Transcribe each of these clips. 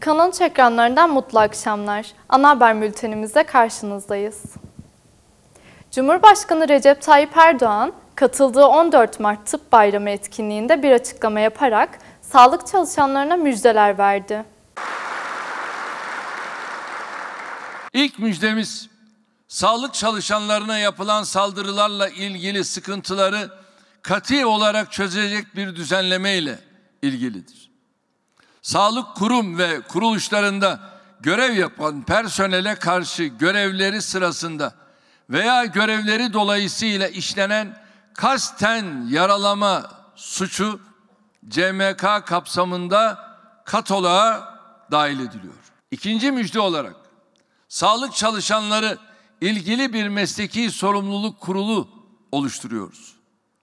Kanal 3 ekranlarından mutlu akşamlar. Ana haber bültenimizde karşınızdayız. Cumhurbaşkanı Recep Tayyip Erdoğan, katıldığı 14 Mart Tıp Bayramı etkinliğinde bir açıklama yaparak sağlık çalışanlarına müjdeler verdi. İlk müjdemiz, sağlık çalışanlarına yapılan saldırılarla ilgili sıkıntıları kat'i olarak çözecek bir düzenleme ile ilgilidir. Sağlık kurum ve kuruluşlarında görev yapan personele karşı görevleri sırasında veya görevleri dolayısıyla işlenen kasten yaralama suçu CMK kapsamında kataloğa dahil ediliyor. İkinci müjde olarak sağlık çalışanları ilgili bir mesleki sorumluluk kurulu oluşturuyoruz.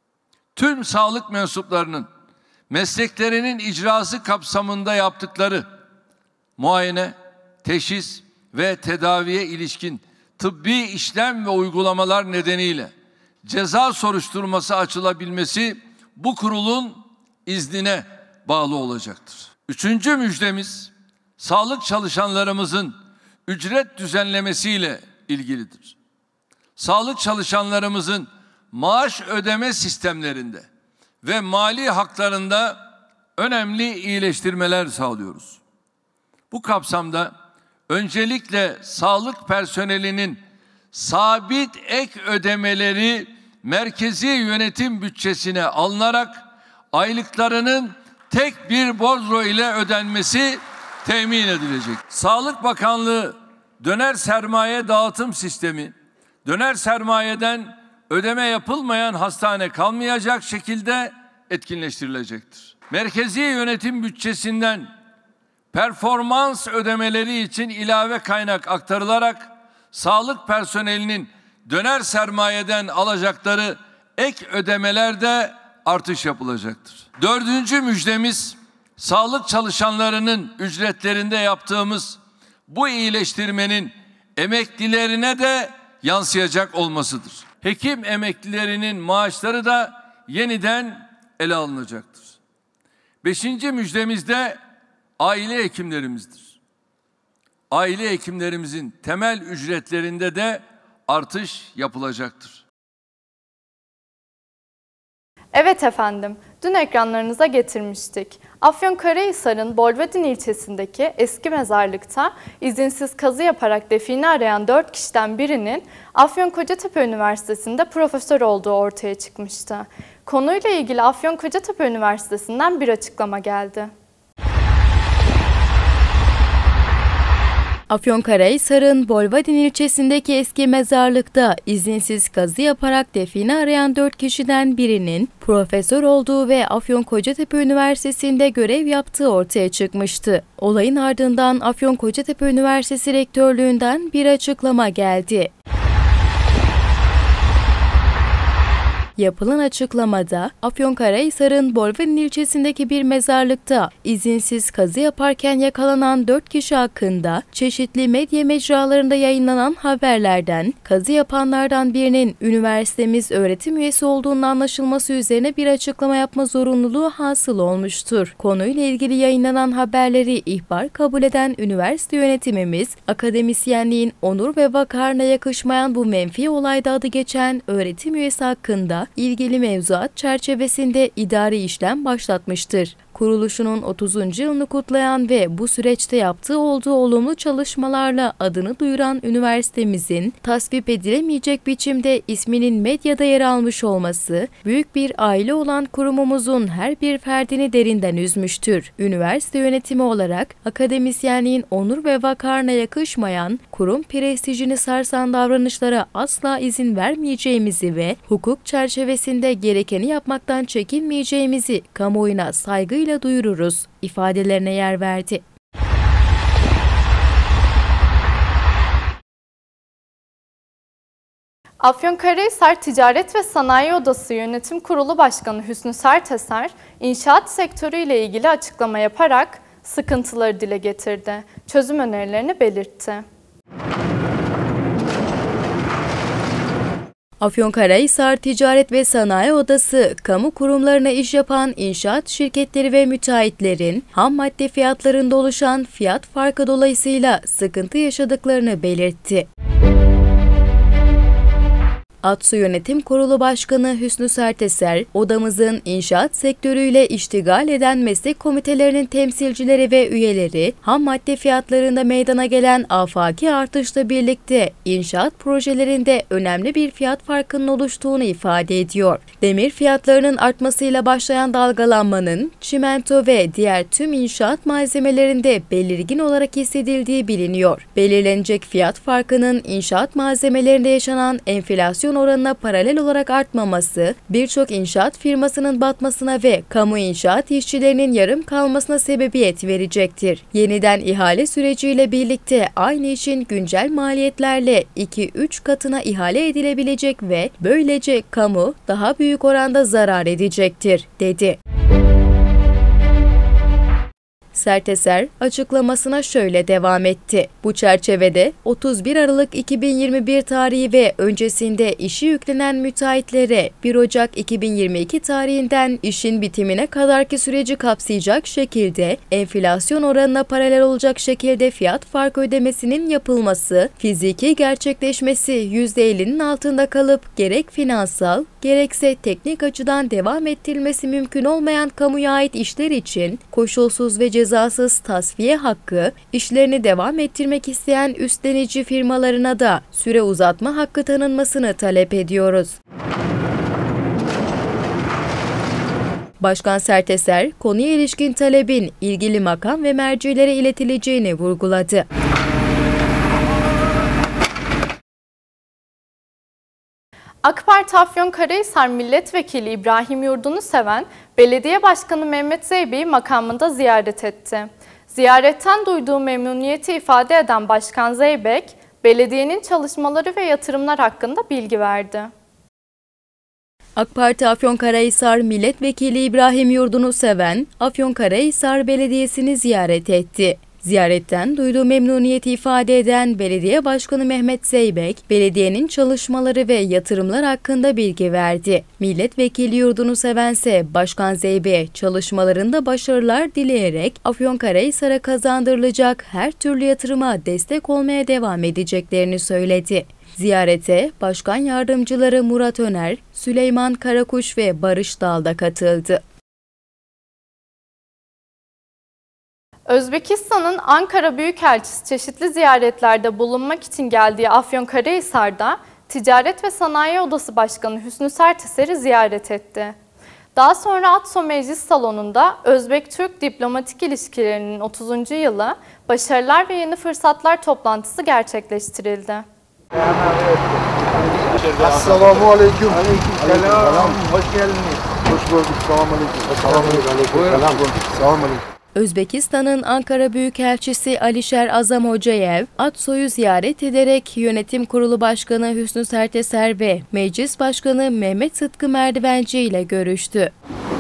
Tüm sağlık mensuplarının mesleklerinin icrası kapsamında yaptıkları muayene, teşhis ve tedaviye ilişkin tıbbi işlem ve uygulamalar nedeniyle ceza soruşturması açılabilmesi bu kurulun iznine bağlı olacaktır. Üçüncü müjdemiz, sağlık çalışanlarımızın ücret düzenlemesiyle ilgilidir. Sağlık çalışanlarımızın maaş ödeme sistemlerinde ve mali haklarında önemli iyileştirmeler sağlıyoruz. Bu kapsamda öncelikle sağlık personelinin sabit ek ödemeleri merkezi yönetim bütçesine alınarak aylıklarının tek bir bordro ile ödenmesi temin edilecek. Sağlık Bakanlığı döner sermaye dağıtım sistemi, döner sermayeden ödeme yapılmayan hastane kalmayacak şekilde etkinleştirilecektir. Merkezi yönetim bütçesinden performans ödemeleri için ilave kaynak aktarılarak sağlık personelinin döner sermayeden alacakları ek ödemelerde artış yapılacaktır. Dördüncü müjdemiz, sağlık çalışanlarının ücretlerinde yaptığımız bu iyileştirmenin emeklilerine de yansıyacak olmasıdır. Hekim emeklilerinin maaşları da yeniden ele alınacaktır. Beşinci müjdemiz de aile hekimlerimizdir. Aile hekimlerimizin temel ücretlerinde de artış yapılacaktır. Evet efendim, dün ekranlarınıza getirmiştik. Afyonkarahisar'ın Bolvedin ilçesindeki eski mezarlıkta izinsiz kazı yaparak define arayan 4 kişiden birinin Afyon-Kocatepe Üniversitesi'nde profesör olduğu ortaya çıkmıştı. Konuyla ilgili Afyon-Kocatepe Üniversitesi'nden bir açıklama geldi. Afyonkarahisar'ın Bolvedin ilçesindeki eski mezarlıkta izinsiz kazı yaparak define arayan 4 kişiden birinin profesör olduğu ve Afyon-Kocatepe Üniversitesi'nde görev yaptığı ortaya çıkmıştı. Olayın ardından Afyon-Kocatepe Üniversitesi Rektörlüğü'nden bir açıklama geldi. Yapılan açıklamada Afyonkarahisar'ın Bolvedin ilçesindeki bir mezarlıkta izinsiz kazı yaparken yakalanan 4 kişi hakkında çeşitli medya mecralarında yayınlanan haberlerden kazı yapanlardan birinin üniversitemiz öğretim üyesi olduğunun anlaşılması üzerine bir açıklama yapma zorunluluğu hasıl olmuştur. Konuyla ilgili yayınlanan haberleri ihbar kabul eden üniversite yönetimimiz, akademisyenliğin onur ve vakarına yakışmayan bu menfi olayda adı geçen öğretim üyesi hakkında ilgili mevzuat çerçevesinde idari işlem başlatmıştır. Kuruluşunun 30. yılını kutlayan ve bu süreçte yaptığı olduğu olumlu çalışmalarla adını duyuran üniversitemizin tasvip edilemeyecek biçimde isminin medyada yer almış olması, büyük bir aile olan kurumumuzun her bir ferdini derinden üzmüştür. Üniversite yönetimi olarak akademisyenliğin onur ve vakarına yakışmayan, kurum prestijini sarsan davranışlara asla izin vermeyeceğimizi ve hukuk çerçevesinde gerekeni yapmaktan çekinmeyeceğimizi kamuoyuna saygıyla duyururuz ifadelerine yer verdi. Afyonkarahisar Ticaret ve Sanayi Odası Yönetim Kurulu Başkanı Hüsnü Serteser, inşaat sektörü ile ilgili açıklama yaparak sıkıntıları dile getirdi. Çözüm önerilerini belirtti. Afyonkarahisar Ticaret ve Sanayi Odası, kamu kurumlarına iş yapan inşaat şirketleri ve müteahhitlerin ham madde fiyatlarında oluşan fiyat farkı dolayısıyla sıkıntı yaşadıklarını belirtti. ATSU Yönetim Kurulu Başkanı Hüsnü Serteser, odamızın inşaat sektörüyle iştigal eden meslek komitelerinin temsilcileri ve üyeleri, ham madde fiyatlarında meydana gelen afaki artışla birlikte inşaat projelerinde önemli bir fiyat farkının oluştuğunu ifade ediyor. Demir fiyatlarının artmasıyla başlayan dalgalanmanın çimento ve diğer tüm inşaat malzemelerinde belirgin olarak hissedildiği biliniyor. Belirlenecek fiyat farkının inşaat malzemelerinde yaşanan enflasyon oranına paralel olarak artmaması, birçok inşaat firmasının batmasına ve kamu inşaat işçilerinin yarım kalmasına sebebiyet verecektir. Yeniden ihale süreciyle birlikte aynı işin güncel maliyetlerle 2-3 katına ihale edilebilecek ve böylece kamu daha büyük oranda zarar edecektir, dedi. Serteser açıklamasına şöyle devam etti. Bu çerçevede 31 Aralık 2021 tarihi ve öncesinde işi yüklenen müteahhitlere 1 Ocak 2022 tarihinden işin bitimine kadarki süreci kapsayacak şekilde enflasyon oranına paralel olacak şekilde fiyat farkı ödemesinin yapılması, fiziki gerçekleşmesi %50'nin altında kalıp gerek finansal gerekse teknik açıdan devam ettirilmesi mümkün olmayan kamuya ait işler için koşulsuz ve cezasız tasfiye hakkı, işlerini devam ettirmek isteyen üstlenici firmalarına da süre uzatma hakkı tanınmasını talep ediyoruz. Başkan Serteser, konuya ilişkin talebin ilgili makam ve mercilere iletileceğini vurguladı. AK Parti Afyonkarahisar Milletvekili İbrahim Yurdunuseven, Belediye Başkanı Mehmet Zeybe'yi makamında ziyaret etti. Ziyaretten duyduğu memnuniyeti ifade eden Başkan Zeybek, belediyenin çalışmaları ve yatırımlar hakkında bilgi verdi. AK Parti Afyonkarahisar Milletvekili İbrahim Yurdunuseven, Afyonkarahisar Belediyesi'ni ziyaret etti. Ziyaretten duyduğu memnuniyeti ifade eden Belediye Başkanı Mehmet Zeybek, belediyenin çalışmaları ve yatırımlar hakkında bilgi verdi. Milletvekili Yurdunuseven ise Başkan Zeybek'e çalışmalarında başarılar dileyerek Afyonkarahisar'a kazandırılacak her türlü yatırıma destek olmaya devam edeceklerini söyledi. Ziyarete Başkan Yardımcıları Murat Öner, Süleyman Karakuş ve Barış Dal da katıldı. Özbekistan'ın Ankara Büyükelçisi çeşitli ziyaretlerde bulunmak için geldiği Afyonkarahisar'da Ticaret ve Sanayi Odası Başkanı Hüsnü Serteser'i ziyaret etti. Daha sonra ATSO Meclis Salonu'nda Özbek-Türk diplomatik ilişkilerinin 30. yılı Başarılar ve Yeni Fırsatlar toplantısı gerçekleştirildi. Esselamu aleyküm. Aleykümselam. Hoş geldiniz. Hoş bulduk. Selamun aleyküm. Selamun aleyküm. Özbekistan'ın Ankara Büyükelçisi Alişer Azam Hocayev, ATSO'yu ziyaret ederek Yönetim Kurulu Başkanı Hüsnü Serteser ve Meclis Başkanı Mehmet Sıtkı Merdivenci ile görüştü.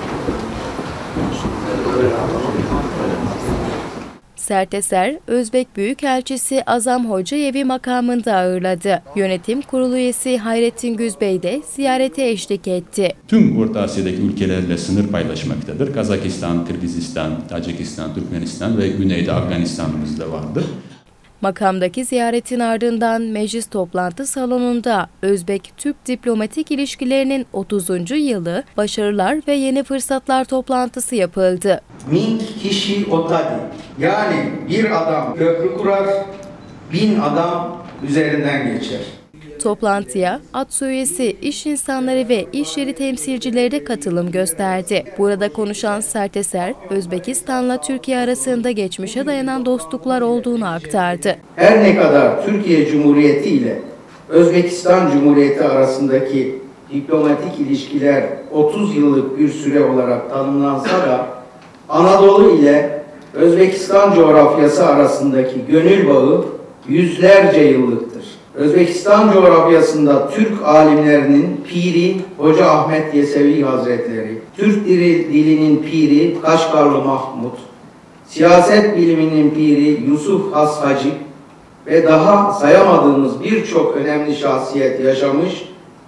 Serteser, Özbek Büyükelçisi Azam Hocayev'i makamında ağırladı. Yönetim Kurulu üyesi Hayrettin Güzbey de ziyarete eşlik etti. Tüm Orta Asya'daki ülkelerle sınır paylaşmaktadır. Kazakistan, Kırgızistan, Tacikistan, Türkmenistan ve güneyde Afganistan'ımız da vardır. Makamdaki ziyaretin ardından meclis toplantı salonunda Özbek-Türk diplomatik ilişkilerinin 30. yılı Başarılar ve Yeni Fırsatlar toplantısı yapıldı. Min kişi otadi, yani bir adam köprü kurar, 1000 adam üzerinden geçer. Toplantıya ATSO üyesi, iş insanları ve iş yeri temsilcileri de katılım gösterdi. Burada konuşan Serteser, Özbekistan'la Türkiye arasında geçmişe dayanan dostluklar olduğunu aktardı. Her ne kadar Türkiye Cumhuriyeti ile Özbekistan Cumhuriyeti arasındaki diplomatik ilişkiler 30 yıllık bir süre olarak tanımlansa da Anadolu ile Özbekistan coğrafyası arasındaki gönül bağı yüzlerce yıllıktır. Özbekistan coğrafyasında Türk alimlerinin piri Hoca Ahmet Yesevi Hazretleri, Türk dilinin piri Kaşgarlı Mahmud, siyaset biliminin piri Yusuf Has Hacip ve daha sayamadığımız birçok önemli şahsiyet yaşamış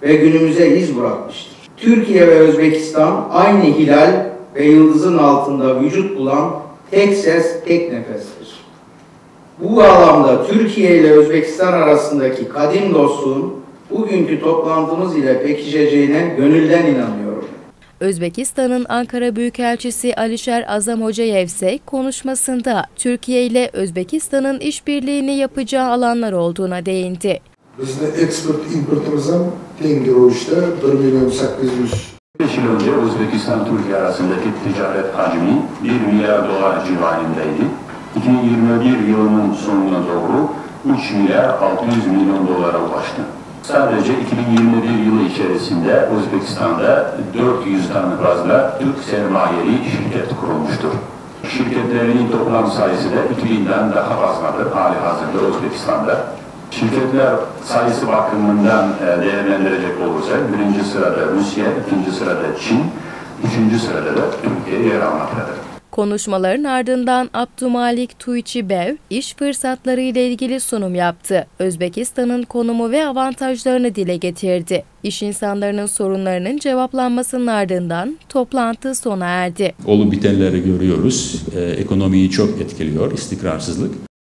ve günümüze iz bırakmıştır. Türkiye ve Özbekistan aynı hilal ve yıldızın altında vücut bulan tek ses, tek nefestir. Bu bağlamda Türkiye ile Özbekistan arasındaki kadim dostluğun bugünkü toplantımız ile pekişeceğine gönülden inanıyorum. Özbekistan'ın Ankara Büyükelçisi Alişer Azam Hocayev ise konuşmasında Türkiye ile Özbekistan'ın işbirliğini yapacağı alanlar olduğuna değindi. Bizde eksport-importumuzdan teng ravishda 1.800.000. 5 yıl önce Özbekistan-Türkiye arasındaki ticaret hacmi 1 milyar dolar civarındaydı. 2021 yılının sonuna doğru 3 milyar 600 milyon dolara ulaştı. Sadece 2021 yılı içerisinde Özbekistan'da 400'den fazla Türk sermayeli şirket kurulmuştur. Şirketlerin toplam sayısı da 2000'den daha fazladır halihazırda Özbekistan'da. Şirketler sayısı bakımından değerlendirecek olursak birinci sırada Rusya, ikinci sırada Çin, üçüncü sırada da Türkiye yer almaktadır. Konuşmaların ardından Abdumalik Tuğçibev iş fırsatları ile ilgili sunum yaptı. Özbekistan'ın konumu ve avantajlarını dile getirdi. İş insanlarının sorunlarının cevaplanmasının ardından toplantı sona erdi. Olup bitenleri görüyoruz. Ekonomiyi çok etkiliyor, istikrarsızlık.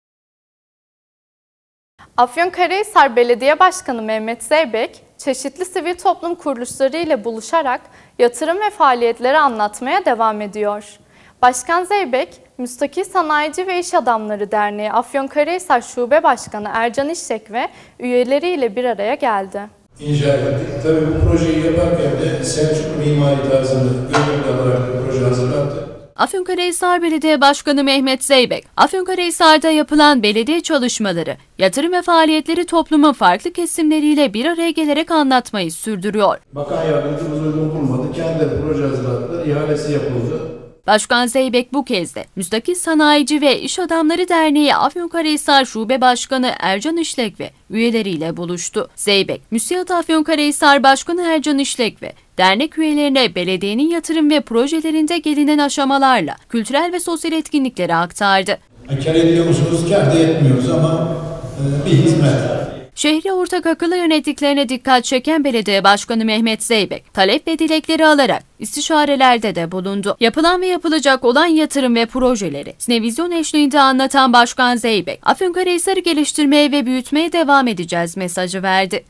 Afyonkarahisar Belediye Başkanı Mehmet Zeybek, çeşitli sivil toplum kuruluşları ile buluşarak yatırım ve faaliyetleri anlatmaya devam ediyor. Başkan Zeybek, Müstakil Sanayici ve İş Adamları Derneği Afyonkarahisar Şube Başkanı Ercan İşlek ve üyeleriyle bir araya geldi. İnşa ettik. Tabii bu projeyi yaparken de Selçuklu mimari tarzını gönüllü alarak bu proje hazırlattı. Afyonkarahisar Belediye Başkanı Mehmet Zeybek, Afyonkarahisar'da yapılan belediye çalışmaları, yatırım ve faaliyetleri toplumun farklı kesimleriyle bir araya gelerek anlatmayı sürdürüyor. Bakan yardımcımız uygun bulmadı. Kendileri proje hazırlattılar, ihalesi yapıldı. Başkan Zeybek bu kez de Müstakil Sanayici ve İş Adamları Derneği Afyonkarahisar Şube Başkanı Ercan İşlek ve üyeleriyle buluştu. Zeybek, MÜSİAD Afyonkarahisar Başkanı Ercan İşlek ve dernek üyelerine belediyenin yatırım ve projelerinde gelinen aşamalarla kültürel ve sosyal etkinlikleri aktardı. Kâr ediyor musunuz? Kâr da etmiyoruz ama bir hizmet. Şehri ortak akılla yönettiklerine dikkat çeken Belediye Başkanı Mehmet Zeybek, talep ve dilekleri alarak istişarelerde de bulundu. Yapılan ve yapılacak olan yatırım ve projeleri Sinevizyon eşliğinde anlatan Başkan Zeybek, Afyonkarahisar'ı geliştirmeye ve büyütmeye devam edeceğiz mesajı verdi.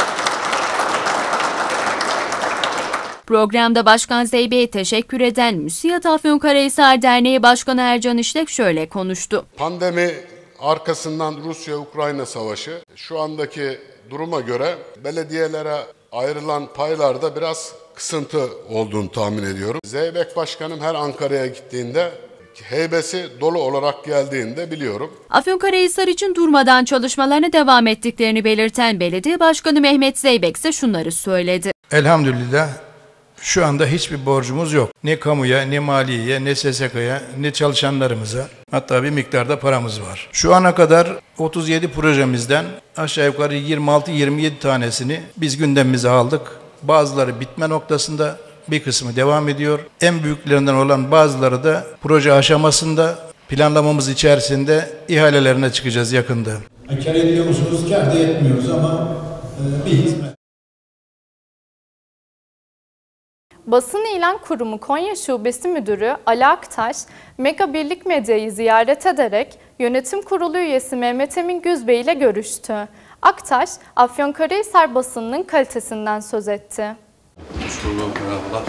Programda Başkan Zeybek'e teşekkür eden MÜSİAD Afyonkarahisar Derneği Başkanı Ercan İşlek şöyle konuştu. Pandemi arkasından Rusya-Ukrayna savaşı, şu andaki duruma göre belediyelere ayrılan paylarda biraz kısıntı olduğunu tahmin ediyorum. Zeybek Başkanım her Ankara'ya gittiğinde heybesi dolu olarak geldiğinde biliyorum. Afyonkarahisar için durmadan çalışmalarına devam ettiklerini belirten Belediye Başkanı Mehmet Zeybek ise şunları söyledi. Elhamdülillah şu anda hiçbir borcumuz yok. Ne kamuya, ne maliyeye, ne SSK'ya, ne çalışanlarımıza. Hatta bir miktarda paramız var. Şu ana kadar 37 projemizden aşağı yukarı 26-27 tanesini biz gündemimize aldık. Bazıları bitme noktasında, bir kısmı devam ediyor. En büyüklerinden olan bazıları da proje aşamasında, planlamamız içerisinde ihalelerine çıkacağız yakında. Kâr ediyor musunuz? Kâr da etmiyoruz ama bir hizmet. Basın İlan Kurumu Konya Şubesi Müdürü Ali Aktaş, Mega Birlik Medya'yı ziyaret ederek Yönetim Kurulu üyesi Mehmet Emin Güzbey ile görüştü. Aktaş, Afyonkarahisar basınının kalitesinden söz etti. Hoş bulduk, merhabalar.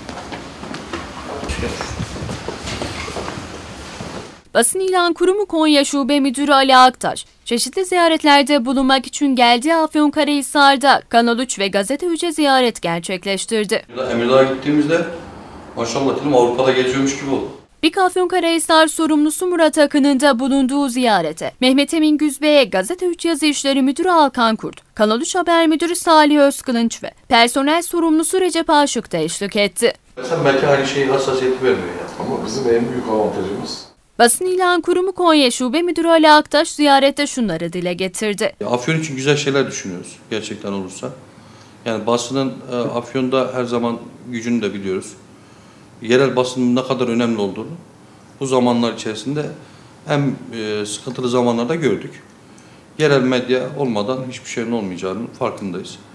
Basın İlan Kurumu Konya Şube Müdürü Ali Aktaş, çeşitli ziyaretlerde bulunmak için geldiği Afyonkarahisar'da Kanal 3 ve Gazete 3'e ziyaret gerçekleştirdi. Emirdağ'a gittiğimizde maşallah dedim Avrupa'da geziyormuş gibi oldu. BİK Afyonkarahisar sorumlusu Murat Akın'ın da bulunduğu ziyarete Mehmet Emin Güzbey'e Gazete 3 Yazı İşleri Müdürü Alkan Kurt, Kanal 3 Haber Müdürü Salih Özkılınç ve personel sorumlusu Recep Aşık da eşlik etti. Sen belki aynı şeyi hassasiyeti vermiyor ya. Ama bizim en büyük avantajımız. Basın İlan Kurumu Konya Şube Müdürü Ali Aktaş ziyarette şunları dile getirdi. Afyon için güzel şeyler düşünüyoruz gerçekten olursa. Yani basının Afyon'da her zaman gücünü de biliyoruz. Yerel basının ne kadar önemli olduğunu bu zamanlar içerisinde en sıkıntılı zamanlarda gördük. Yerel medya olmadan hiçbir şeyin olmayacağının farkındayız.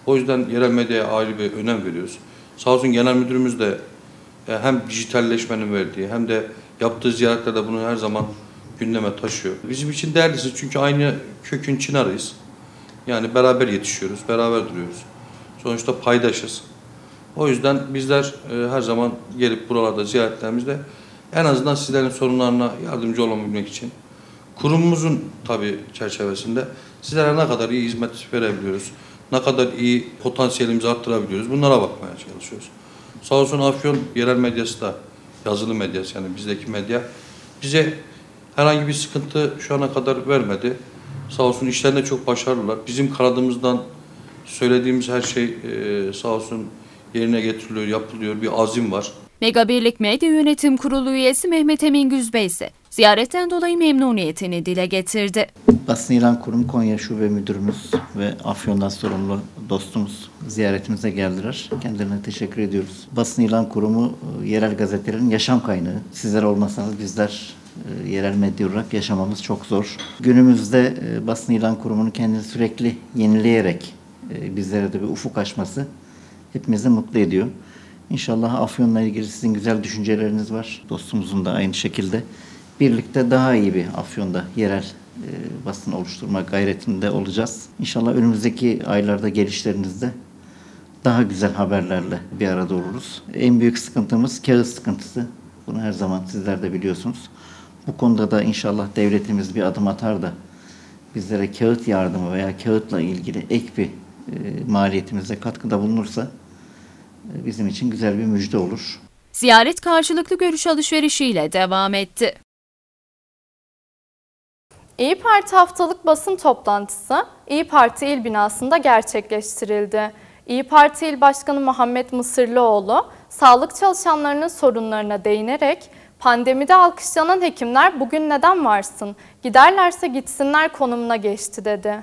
O yüzden yerel medyaya ayrı bir önem veriyoruz. Sağ olsun genel müdürümüz de hem dijitalleşmenin verdiği hem de yaptığı ziyaretlerde bunu her zaman gündeme taşıyor. Bizim için değerlisi çünkü aynı kökün çınarıyız. Yani beraber yetişiyoruz, beraber duruyoruz. Sonuçta paydaşız. O yüzden bizler her zaman gelip buralarda ziyaretlerimizde en azından sizlerin sorunlarına yardımcı olabilmek için kurumumuzun tabii çerçevesinde sizlere ne kadar iyi hizmet verebiliyoruz, ne kadar iyi potansiyelimizi arttırabiliyoruz bunlara bakmaya çalışıyoruz. Sağ olsun Afyon yerel medyası da, yazılı medyası yani bizdeki medya bize herhangi bir sıkıntı şu ana kadar vermedi. Sağ olsun işlerinde çok başarılılar. Bizim kanadımızdan söylediğimiz her şey sağ olsun yerine getiriliyor, yapılıyor. Bir azim var. Mega Birlik Medya Yönetim Kurulu üyesi Mehmet Emin Güzbey ise ziyaretten dolayı memnuniyetini dile getirdi. Basın İlan Kurumu Konya Şube Müdürümüz ve Afyon'dan sorumlu dostumuz ziyaretimize geldiler. Kendilerine teşekkür ediyoruz. Basın İlan Kurumu yerel gazetelerin yaşam kaynağı. Sizler olmasanız bizler yerel medya olarak yaşamamız çok zor. Günümüzde Basın İlan Kurumu'nun kendini sürekli yenileyerek bizlere de bir ufuk açması hepimizi mutlu ediyor. İnşallah Afyon'la ilgili sizin güzel düşünceleriniz var. Dostumuzun da aynı şekilde. Birlikte daha iyi bir Afyon'da yerel basın oluşturma gayretinde olacağız. İnşallah önümüzdeki aylarda gelişlerinizde daha güzel haberlerle bir arada oluruz. En büyük sıkıntımız kağıt sıkıntısı. Bunu her zaman sizler de biliyorsunuz. Bu konuda da inşallah devletimiz bir adım atar da bizlere kağıt yardımı veya kağıtla ilgili ek bir maliyetimize katkıda bulunursa bizim için güzel bir müjde olur. Ziyaret karşılıklı görüş alışverişiyle devam etti. İYİ Parti haftalık basın toplantısı İYİ Parti İl binasında gerçekleştirildi. İYİ Parti İl Başkanı Muhammed Mısırlıoğlu, sağlık çalışanlarının sorunlarına değinerek pandemide alkışlanan hekimler bugün neden varsın, giderlerse gitsinler konumuna geçti dedi.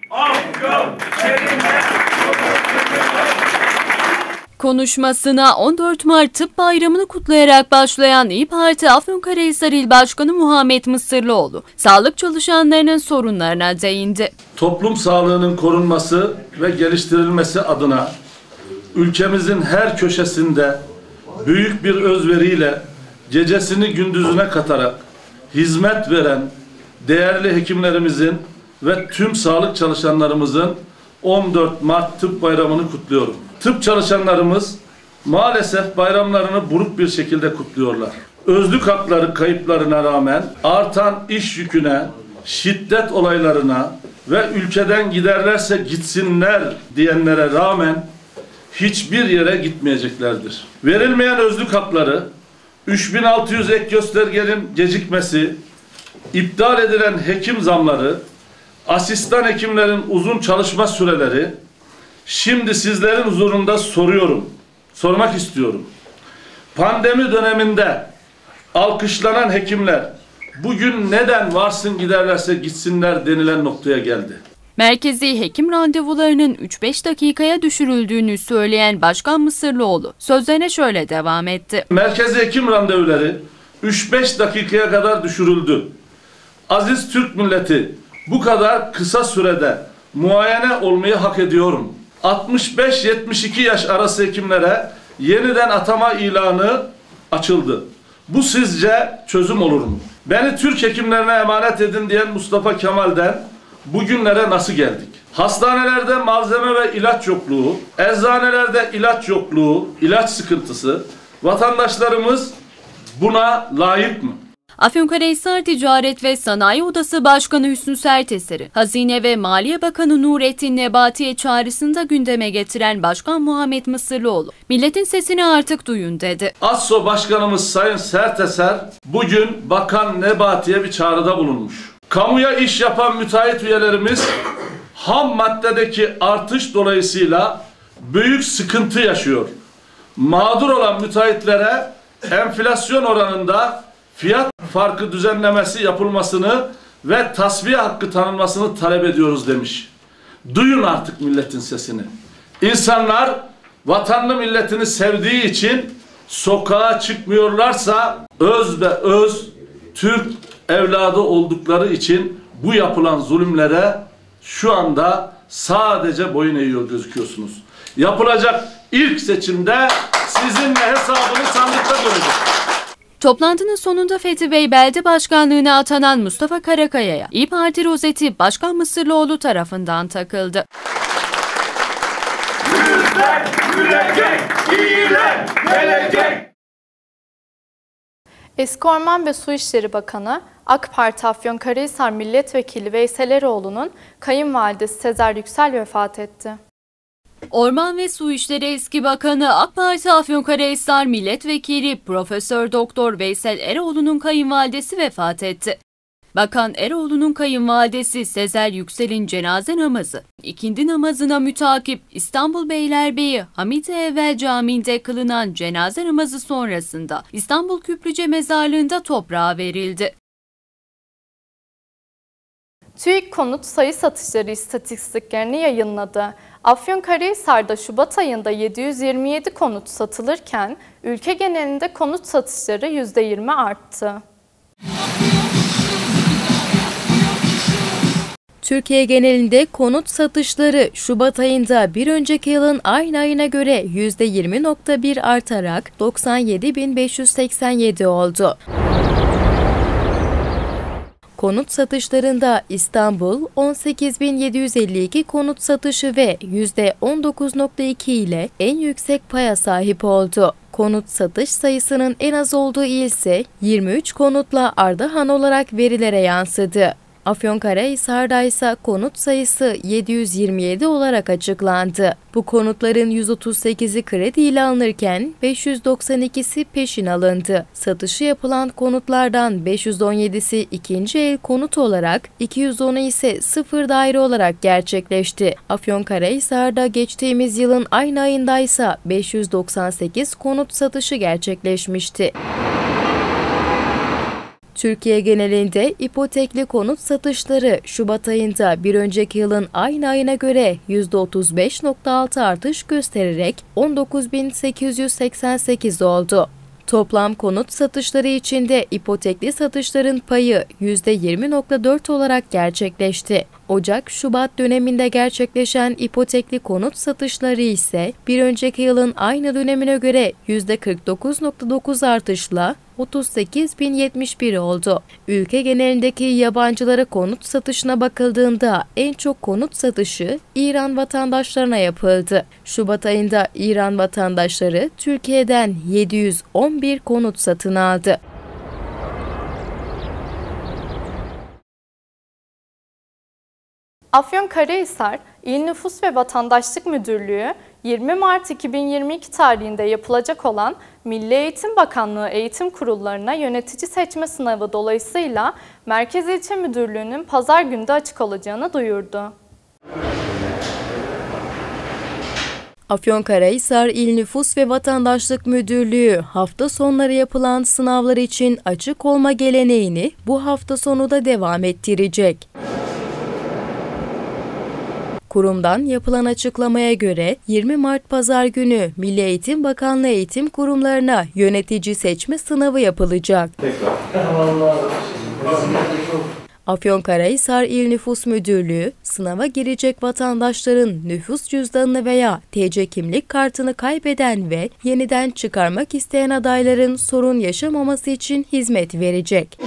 Konuşmasına 14 Mart Tıp Bayramı'nı kutlayarak başlayan İYİ Parti Afyonkarahisar İl Başkanı Muhammed Mısırlıoğlu, sağlık çalışanlarının sorunlarına değindi. Toplum sağlığının korunması ve geliştirilmesi adına ülkemizin her köşesinde büyük bir özveriyle gecesini gündüzüne katarak hizmet veren değerli hekimlerimizin ve tüm sağlık çalışanlarımızın 14 Mart Tıp Bayramı'nı kutluyorum. Tıp çalışanlarımız maalesef bayramlarını buruk bir şekilde kutluyorlar. Özlük hakları kayıplarına rağmen artan iş yüküne, şiddet olaylarına ve ülkeden giderlerse gitsinler diyenlere rağmen hiçbir yere gitmeyeceklerdir. Verilmeyen özlük hakları, 3600 ek göstergenin gecikmesi, iptal edilen hekim zamları, asistan hekimlerin uzun çalışma süreleri, şimdi sizlerin huzurunda sormak istiyorum. Pandemi döneminde alkışlanan hekimler bugün neden varsın giderlerse gitsinler denilen noktaya geldi. Merkezi hekim randevularının 3-5 dakikaya düşürüldüğünü söyleyen Başkan Mısırlıoğlu sözlerine şöyle devam etti. Merkezi hekim randevuları 3-5 dakikaya kadar düşürüldü. Aziz Türk milleti bu kadar kısa sürede muayene olmayı hak ediyorum. 65-72 yaş arası hekimlere yeniden atama ilanı açıldı. Bu sizce çözüm olur mu? Beni Türk hekimlerine emanet edin diyen Mustafa Kemal'den bugünlere nasıl geldik? Hastanelerde malzeme ve ilaç yokluğu, eczanelerde ilaç yokluğu, ilaç sıkıntısı, vatandaşlarımız buna layık mı? Afyonkarahisar Ticaret ve Sanayi Odası Başkanı Hüsnü Serteser'i, Hazine ve Maliye Bakanı Nurettin Nebati'ye çağrısında gündeme getiren Başkan Muhammed Mısırlıoğlu, milletin sesini artık duyun dedi. ASSO Başkanımız Sayın Serteser bugün Bakan Nebati'ye bir çağrıda bulunmuş. Kamuya iş yapan müteahhit üyelerimiz ham maddedeki artış dolayısıyla büyük sıkıntı yaşıyor. Mağdur olan müteahhitlere enflasyon oranında fiyat farkı düzenlemesi yapılmasını ve tasfiye hakkı tanınmasını talep ediyoruz demiş. Duyun artık milletin sesini. İnsanlar vatanlı milletini sevdiği için sokağa çıkmıyorlarsa öz ve öz Türk evladı oldukları için bu yapılan zulümlere şu anda sadece boyun eğiyor gözüküyorsunuz. Yapılacak ilk seçimde sizinle hesabını sandıkta göreceğiz. Toplantının sonunda Fethi Bey belde başkanlığına atanan Mustafa Karakaya'ya İYİ Parti rozeti Başkan Mısırlıoğlu tarafından takıldı. Gülecek, iyiler gelecek. Eski Orman ve Su İşleri Bakanı, AK Parti Afyonkarahisar Milletvekili Veysel Eroğlu'nun kayınvalidesi Sezer Yüksel vefat etti. Orman ve Su İşleri Eski Bakanı AK Parti Afyonkarahisar Milletvekili Profesör Doktor Veysel Eroğlu'nun kayınvalidesi vefat etti. Bakan Eroğlu'nun kayınvalidesi Sezer Yüksel'in cenaze namazı, ikindi namazına mütakip İstanbul Beylerbeyi Hamit Evvel Camii'nde kılınan cenaze namazı sonrasında İstanbul Küplüce Mezarlığı'nda toprağa verildi. TÜİK konut sayı satışları istatistiklerini yayınladı. Afyonkarahisar'da Şubat ayında 727 konut satılırken ülke genelinde konut satışları %20 arttı. Türkiye genelinde konut satışları Şubat ayında bir önceki yılın aynı ayına göre %20.1 artarak 97.587 oldu. Konut satışlarında İstanbul 18.752 konut satışı ve %19.2 ile en yüksek paya sahip oldu. Konut satış sayısının en az olduğu il ise 23 konutla Ardahan olarak verilere yansıdı. Afyonkarahisar'da ise konut sayısı 727 olarak açıklandı. Bu konutların 138'i krediyle alınırken 592'si peşin alındı. Satışı yapılan konutlardan 517'si ikinci el konut olarak, 210'u ise sıfır daire olarak gerçekleşti. Afyonkarahisar'da geçtiğimiz yılın aynı ayında ise 598 konut satışı gerçekleşmişti. Türkiye genelinde ipotekli konut satışları Şubat ayında bir önceki yılın aynı ayına göre %35.6 artış göstererek 19.888 oldu. Toplam konut satışları içinde ipotekli satışların payı %20.4 olarak gerçekleşti. Ocak-Şubat döneminde gerçekleşen ipotekli konut satışları ise bir önceki yılın aynı dönemine göre %49.9 artışla 38.071 oldu. Ülke genelindeki yabancılara konut satışına bakıldığında en çok konut satışı İran vatandaşlarına yapıldı. Şubat ayında İran vatandaşları Türkiye'den 711 konut satın aldı. Afyonkarahisar İl Nüfus ve Vatandaşlık Müdürlüğü 20 Mart 2022 tarihinde yapılacak olan Milli Eğitim Bakanlığı eğitim kurullarına yönetici seçme sınavı dolayısıyla Merkez İlçe Müdürlüğü'nün pazar günü de açık olacağını duyurdu. Afyonkarahisar İl Nüfus ve Vatandaşlık Müdürlüğü hafta sonları yapılan sınavlar için açık olma geleneğini bu hafta sonu da devam ettirecek. Kurumdan yapılan açıklamaya göre 20 Mart Pazar günü Milli Eğitim Bakanlığı eğitim kurumlarına yönetici seçme sınavı yapılacak. Afyonkarahisar İl Nüfus Müdürlüğü, sınava girecek vatandaşların nüfus cüzdanını veya TC kimlik kartını kaybeden ve yeniden çıkarmak isteyen adayların sorun yaşamaması için hizmet verecek.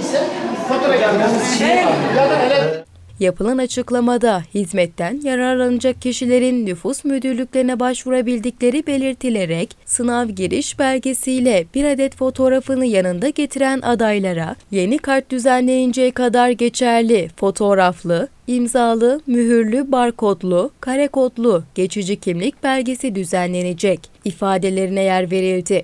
Yapılan açıklamada hizmetten yararlanacak kişilerin nüfus müdürlüklerine başvurabildikleri belirtilerek sınav giriş belgesiyle bir adet fotoğrafını yanında getiren adaylara yeni kart düzenleyinceye kadar geçerli fotoğraflı, imzalı, mühürlü, barkodlu, kare kodlu geçici kimlik belgesi düzenlenecek ifadelerine yer verildi.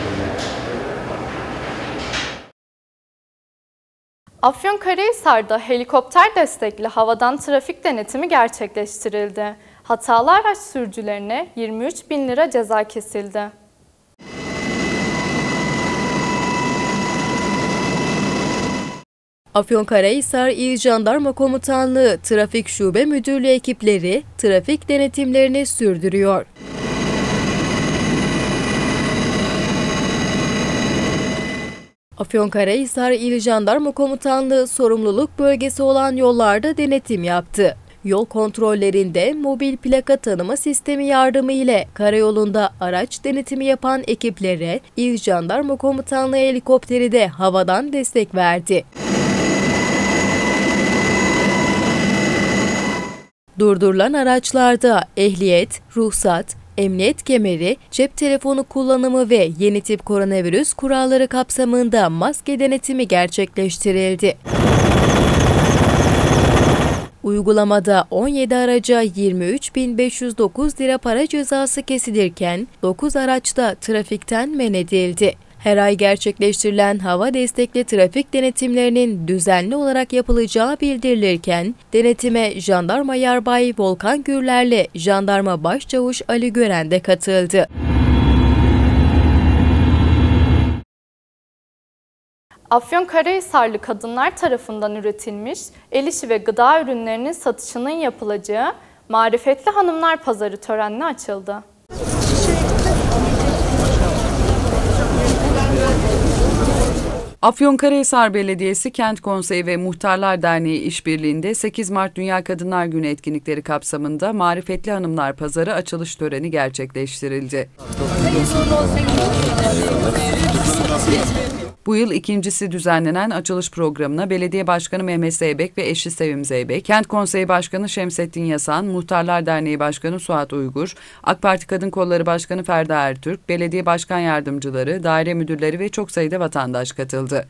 Afyonkarahisar'da helikopter destekli havadan trafik denetimi gerçekleştirildi. Hatalı araç sürücülerine 23.000 lira ceza kesildi. Afyonkarahisar İl Jandarma Komutanlığı Trafik Şube Müdürlüğü ekipleri trafik denetimlerini sürdürüyor. Afyonkarahisar İl Jandarma Komutanlığı sorumluluk bölgesi olan yollarda denetim yaptı. Yol kontrollerinde mobil plaka tanıma sistemi yardımı ile karayolunda araç denetimi yapan ekiplere İl Jandarma Komutanlığı helikopteri de havadan destek verdi. Durdurulan araçlarda ehliyet, ruhsat, emniyet kemeri, cep telefonu kullanımı ve yeni tip koronavirüs kuralları kapsamında maske denetimi gerçekleştirildi. Uygulamada 17 araca 23.509 lira para cezası kesilirken 9 araçta trafikten men edildi. Her ay gerçekleştirilen hava destekli trafik denetimlerinin düzenli olarak yapılacağı bildirilirken, denetime Jandarma Yarbay Volkan Gürler'le Jandarma Başçavuş Ali Gören de katıldı. Afyonkarahisarlı kadınlar tarafından üretilmiş el işi ve gıda ürünlerinin satışının yapılacağı Marifetli Hanımlar Pazarı törenle açıldı. Afyonkarahisar Belediyesi Kent Konseyi ve Muhtarlar Derneği işbirliğinde 8 Mart Dünya Kadınlar Günü etkinlikleri kapsamında Marifetli Hanımlar Pazarı açılış töreni gerçekleştirildi. Bu yıl ikincisi düzenlenen açılış programına Belediye Başkanı Mehmet Zeybek ve eşi Sevim Zeybek, Kent Konseyi Başkanı Şemsettin Yasan, Muhtarlar Derneği Başkanı Suat Uygur, AK Parti Kadın Kolları Başkanı Ferda Ertürk, belediye başkan yardımcıları, daire müdürleri ve çok sayıda vatandaş katıldı.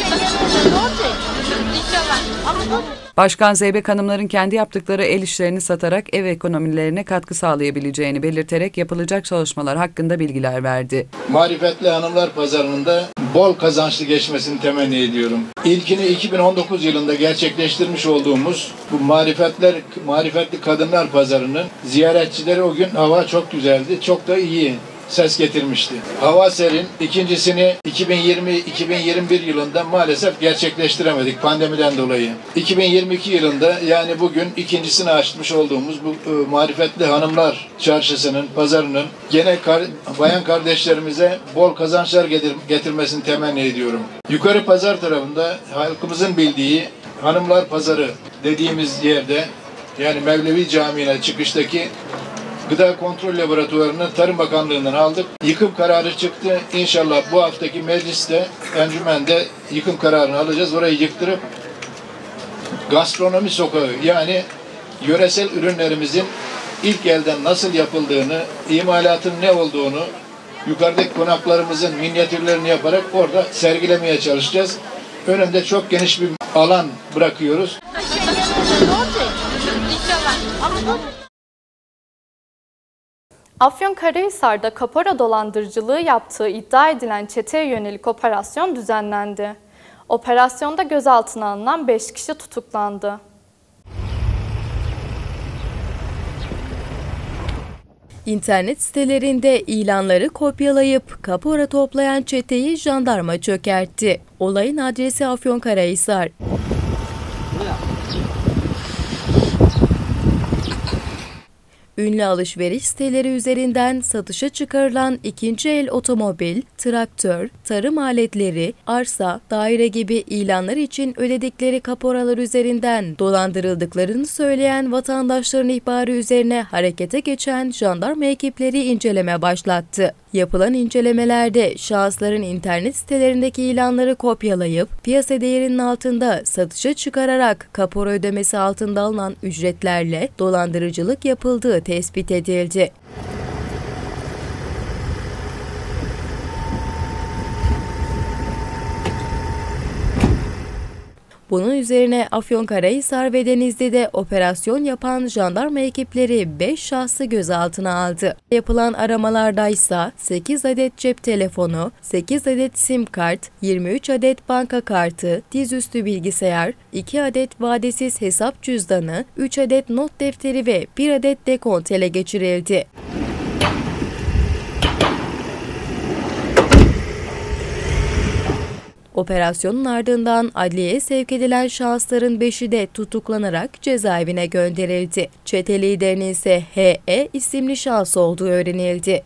Başkan Zeybek hanımların kendi yaptıkları el işlerini satarak ev ekonomilerine katkı sağlayabileceğini belirterek yapılacak çalışmalar hakkında bilgiler verdi. Marifetli Hanımlar Pazarı'nın da bol kazançlı geçmesini temenni ediyorum. İlkini 2019 yılında gerçekleştirmiş olduğumuz bu Marifetli Kadınlar Pazarı'nın ziyaretçileri o gün hava çok güzeldi, çok da iyi ses getirmişti. Hava serin. İkincisini 2020-2021 yılında maalesef gerçekleştiremedik pandemiden dolayı. 2022 yılında yani bugün ikincisini açmış olduğumuz bu Marifetli Hanımlar Çarşısı'nın, pazarının gene bayan kardeşlerimize bol kazançlar getirmesini temenni ediyorum. Yukarı pazar tarafında halkımızın bildiği Hanımlar Pazarı dediğimiz yerde yani Mevlevi Camii'ne çıkıştaki Gıda Kontrol Laboratuvarı'nı Tarım Bakanlığı'ndan aldık. Yıkım kararı çıktı. İnşallah bu haftaki mecliste, encümende yıkım kararını alacağız. Orayı yıktırıp gastronomi sokağı yani yöresel ürünlerimizin ilk elden nasıl yapıldığını, imalatın ne olduğunu yukarıdaki konaklarımızın minyatürlerini yaparak orada sergilemeye çalışacağız. Önünde çok geniş bir alan bırakıyoruz. Afyonkarahisar'da kapora dolandırıcılığı yaptığı iddia edilen çeteye yönelik operasyon düzenlendi. Operasyonda gözaltına alınan 5 kişi tutuklandı. İnternet sitelerinde ilanları kopyalayıp kapora toplayan çeteyi jandarma çökertti. Olayın adresi Afyonkarahisar. Ünlü alışveriş siteleri üzerinden satışa çıkarılan ikinci el otomobil, traktör, tarım aletleri, arsa, daire gibi ilanlar için ödedikleri kaporalar üzerinden dolandırıldıklarını söyleyen vatandaşların ihbarı üzerine harekete geçen jandarma ekipleri inceleme başlattı. Yapılan incelemelerde şahısların internet sitelerindeki ilanları kopyalayıp piyasa değerinin altında satışa çıkararak kapora ödemesi altında alınan ücretlerle dolandırıcılık yapıldığı tespit edildi. Bunun üzerine Afyonkarahisar ve Denizli'de operasyon yapan jandarma ekipleri 5 şahsı gözaltına aldı. Yapılan aramalarda ise 8 adet cep telefonu, 8 adet sim kart, 23 adet banka kartı, dizüstü bilgisayar, 2 adet vadesiz hesap cüzdanı, 3 adet not defteri ve 1 adet dekont ele geçirildi. Operasyonun ardından adliyeye sevk edilen şahısların 5'i de tutuklanarak cezaevine gönderildi. Çete liderinin ise H.E. isimli şahıs olduğu öğrenildi.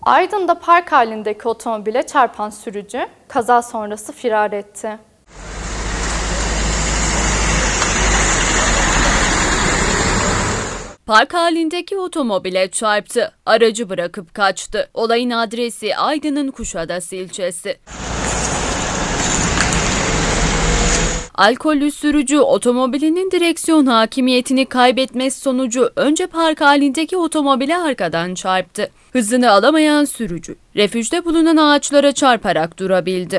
Aydın'da park halindeki otomobile çarpan sürücü kaza sonrası firar etti. Park halindeki otomobile çarptı. Aracı bırakıp kaçtı. Olayın adresi Aydın'ın Kuşadası ilçesi. Alkollü sürücü otomobilinin direksiyon hakimiyetini kaybetmesi sonucu önce park halindeki otomobile arkadan çarptı. Hızını alamayan sürücü refüjde bulunan ağaçlara çarparak durabildi.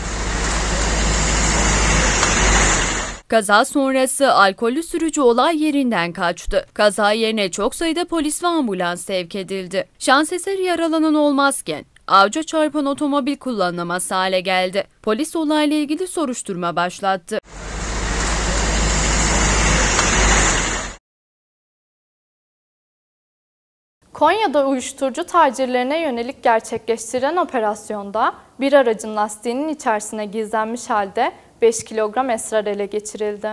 Kaza sonrası alkollü sürücü olay yerinden kaçtı. Kaza yerine çok sayıda polis ve ambulans sevk edildi. Şans eseri yaralanan olmazken ağaca çarpan otomobil kullanılamaz hale geldi. Polis olayla ilgili soruşturma başlattı. Konya'da uyuşturucu tacirlerine yönelik gerçekleştirilen operasyonda bir aracın lastiğinin içerisine gizlenmiş halde 5 kilogram esrar ele geçirildi.